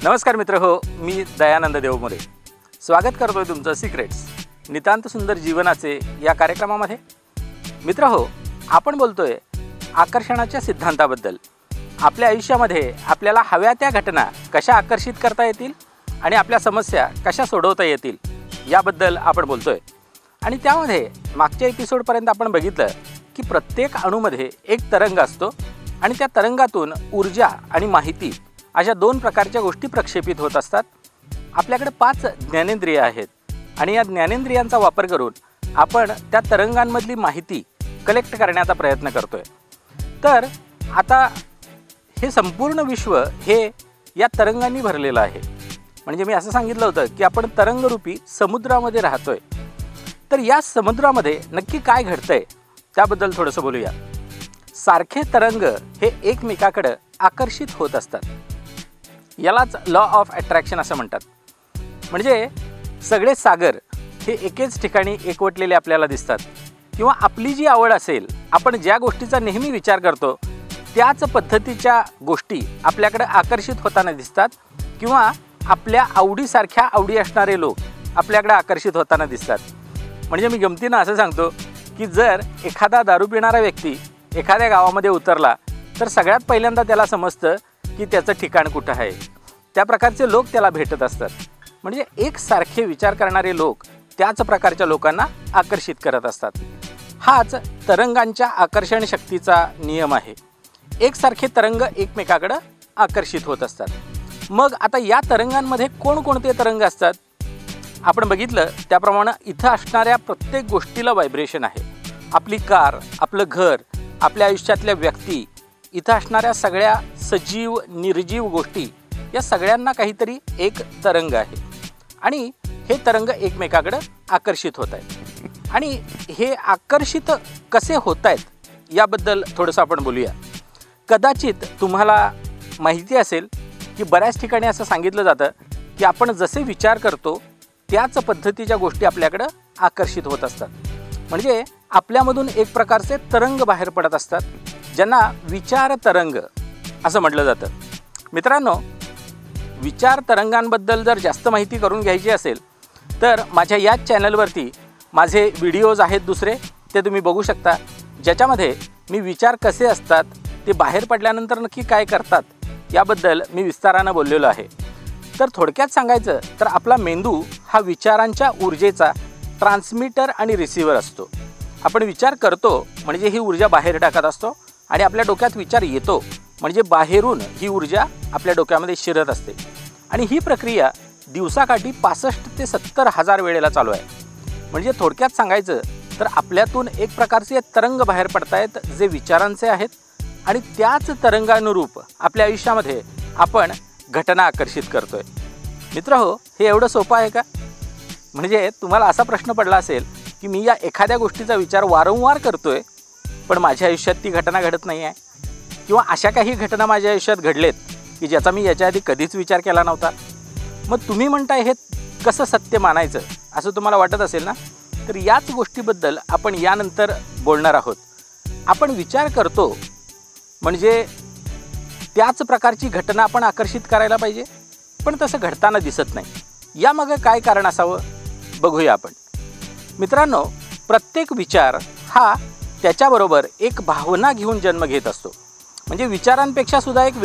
नमस्कार मित्र हो, मी दयानंद देवमोरे स्वागत करतोय तुमचं सिक्रेट्स नितांत सुंदर जीवनाचे या कार्यक्रमामध्ये। मित्र हो, आपण बोलतोय आकर्षणाच्या सिद्धांताबद्दल। आपल्या आयुष्यामध्ये आपल्याला हव्या त्या घटना कशा आकर्षित करता येतील आणि आपल्या समस्या कशा सोडवता येतील याबद्दल आपण बोलतोय। आणि त्यामध्ये मागच्या एपिसोडपर्यंत आपण बघितलं की प्रत्येक अणूमध्ये एक तरंग असतो आणि त्या तरंगातून ऊर्जा आणि माहिती अशा दोन प्रकारच्या गोष्टी प्रक्षेपित होत असतात। आपल्याकडे 5 ज्ञानेंद्रिय आहेत आणि या ज्ञानेंद्रियांचा वापर करून आपण त्या तरंगांमधली माहिती कलेक्ट करण्याचा प्रयत्न करतोय। तर आता हे संपूर्ण विश्व हे या तरंगांनी भरलेलं आहे। म्हणजे मी असं सांगितलं होतं की आपण तरंगरूपी समुद्रामध्ये राहतोय। तर या समुद्रामध्ये नक्की काय घडतंय त्याबद्दल थोडंसं बोलूया। सारखे तरंग हे एकमेकाकडे आकर्षित होत असतात, यालाच लॉ ऑफ अट्रॅक्शन असं म्हणतात। म्हणजे सगळे सागर हे एकेच ठिकाणी एकवटलेले आपल्याला दिसतात किंवा आपली जी आवड असेल, आपण ज्या गोष्टीचा नेहमी विचार करतो त्याच पद्धतीच्या गोष्टी आपल्याकडे आकर्षित होताना दिसतात किंवा आपल्या आवडीसारख्या आवडी असणारे लोक आपल्याकडे आकर्षित होताना दिसतात। म्हणजे मी गमतीनं असं सांगतो की जर एखादा दारू पिणारा व्यक्ती एखाद्या गावामध्ये उतरला तर सगळ्यात पहिल्यांदा त्याला समजतं की त्याचं ठिकाण कुठं आहे। त्या प्रकारचे लोक त्याला भेटत असतात। म्हणजे एकसारखे विचार करणारे लोक त्याच प्रकारच्या लोकांना आकर्षित करत असतात। हाच तरंगांच्या आकर्षण शक्तीचा नियम आहे। एकसारखे तरंग एकमेकाकडे आकर्षित होत असतात। मग आता या तरंगांमध्ये कोणकोणते तरंग असतात आपण बघितलं त्याप्रमाणे इथं असणाऱ्या प्रत्येक गोष्टीला व्हायब्रेशन आहे। आपली कार, आपलं घर, आपल्या आयुष्यातल्या व्यक्ती, इथं असणाऱ्या सगळ्या सजीव निर्जीव गोष्टी या सगळ्यांना काहीतरी एक तरंग आहे आणि हे तरंग एकमेकाकडे आकर्षित होत आहेत। आणि हे आकर्षित कसे होत आहेत याबद्दल थोडंसं आपण बोलूया। कदाचित तुम्हाला माहिती असेल की बऱ्याच ठिकाणी असं सांगितलं जातं की आपण जसे विचार करतो त्याच पद्धतीच्या गोष्टी आपल्याकडे आकर्षित होत असतात। म्हणजे आपल्यामधून एक प्रकारचे तरंग बाहेर पडत असतात, ज्यांना विचार तरंग असं म्हटलं जातं। मित्रांनो, विचार तरंगांबद्दल जर जास्त माहिती करून घ्यायची असेल तर माझ्या याच चॅनलवरती माझे व्हिडिओज आहेत दुसरे, ते तुम्ही बघू शकता, ज्याच्यामध्ये मी विचार कसे असतात, ते बाहेर पडल्यानंतर नक्की काय करतात याबद्दल मी विस्तारानं बोललेलो आहे। तर थोडक्यात सांगायचं तर आपला मेंदू हा विचारांच्या ऊर्जेचा ट्रान्समीटर आणि रिसिव्हर असतो। आपण विचार करतो म्हणजे ही ऊर्जा बाहेर टाकत असतो आणि आपल्या डोक्यात विचार येतो म्हणजे बाहेरून ही ऊर्जा आपल्या डोक्यामध्ये शिरत असते। आणि ही प्रक्रिया दिवसाकाठी 65 ते 70 हजार वेळेला चालू आहे। म्हणजे थोडक्यात सांगायचं तर आपल्यातून एक प्रकारचे तरंग बाहेर पडतायत जे विचारांचे आहेत आणि त्याच तरंगानुरूप आपल्या आयुष्यामध्ये आपण घटना आकर्षित करतोय। मित्र हो, हे एवढं सोपं आहे का? म्हणजे तुम्हाला असा प्रश्न पडला असेल की मी या एखाद्या गोष्टीचा विचार वारंवार करतोय पण माझ्या आयुष्यात ती घटना घडत नाही आहे, किंवा अशा काही घटना माझ्या आयुष्यात घडलेत की ज्याचा मी याच्या आधी कधीच विचार केला नव्हता। मग तुम्ही म्हणताय हे कसं सत्य मानायचं असं तुम्हाला वाटत असेल ना, तर याच गोष्टीबद्दल आपण यानंतर बोलणार आहोत। आपण विचार करतो म्हणजे त्याच प्रकारची घटना आपण आकर्षित करायला पाहिजे, पण तसं घडताना दिसत नाही। यामागे काय कारण असावं बघूया आपण। मित्रांनो, प्रत्येक विचार हा त्याच्याबरोबर एक भावना घेऊन जन्म घेत असतो। म्हणजे विचारांपेक्षा सुद्धा एक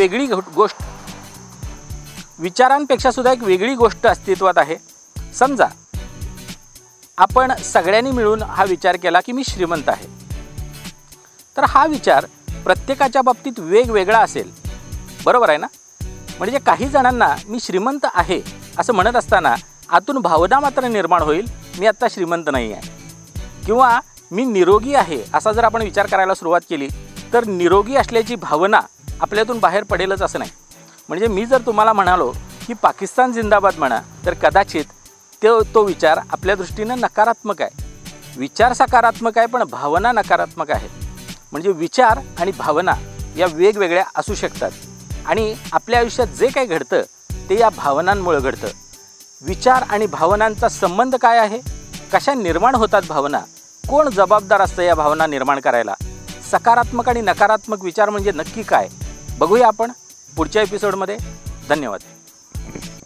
वेगळी गोष्ट अस्तित्वात आहे। समजा आपण सगळ्यांनी मिळून हा विचार केला की मी श्रीमंत आहे, तर हा विचार प्रत्येकाच्या बाबतीत वेगवेगळा असेल, बरोबर आहे ना? म्हणजे काही जणांना मी श्रीमंत आहे असं म्हणत असताना आतून भावना मात्र निर्माण होईल मी आत्ता श्रीमंत नाही आहे, किंवा मी निरोगी आहे असा जर आपण विचार करायला सुरुवात केली तर निरोगी असल्याची भावना आपल्यातून बाहेर पडेलच असं नाही। म्हणजे मी जर तुम्हाला म्हणालो की पाकिस्तान जिंदाबाद म्हणा तर कदाचित तो विचार आपल्या दृष्टीनं नकारात्मक आहे। विचार सकारात्मक आहे पण भावना नकारात्मक आहे। म्हणजे विचार आणि भावना या वेगवेगळ्या असू शकतात आणि आपल्या आयुष्यात जे काही घडतं ते या भावनांमुळे घडतं। विचार आणि भावनांचा संबंध काय आहे, कशा निर्माण होतात भावना, कोण जबाबदार असतं या भावना निर्माण करायला, सकारात्मक आणि नकारात्मक विचार म्हणजे नक्की काय, बघूया आपण पुढच्या एपिसोडमध्ये। धन्यवाद। आहे.